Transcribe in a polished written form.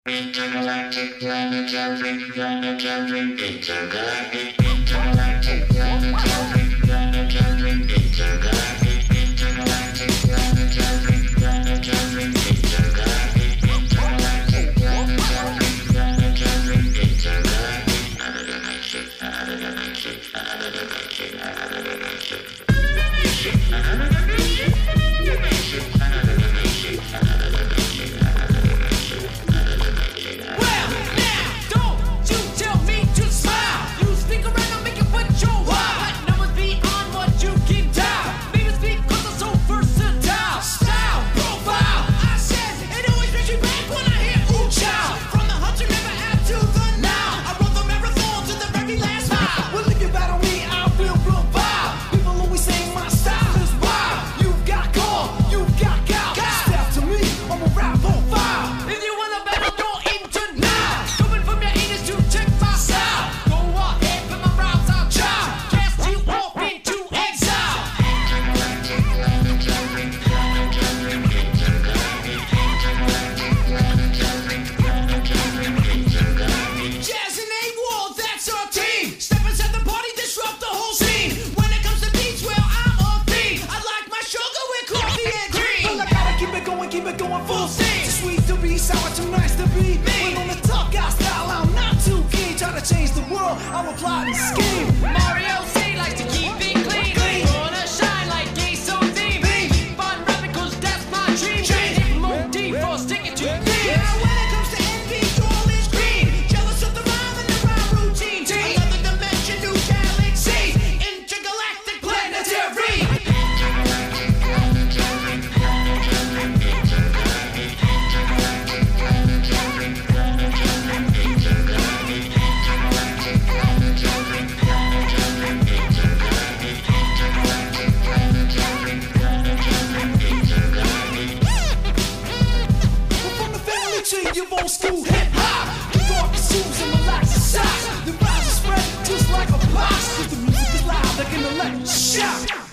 Intergalactic planetary, intergalactic, intergalactic, planetary, intergalactic, intergalactic, intergalactic, planetary, intergalactic, intergalactic, another dimension, another dimension, another dimension, another dimension, another dimension, another dimension, another dimension. Keep it going full steam. Too sweet to be sour, too nice to be me. When on the top guy style, I'm not too keen. Try to change the world, I'm a plotting scheme. Mario C likes to keep it clean. Wanna shine like gay so theme. Fun rapping cause that's my dream. Hit motif for sticking to me. Yeah, when it comes to envy, all is green. Jealous of the rhyme and the rhyme routine. Another dimension, new galaxy. Intergalactic planetary. You've old school hip-hop. Kick off your shoes and relax your socks. The rise is spread just like a box. Cause the music is loud like an electric shock.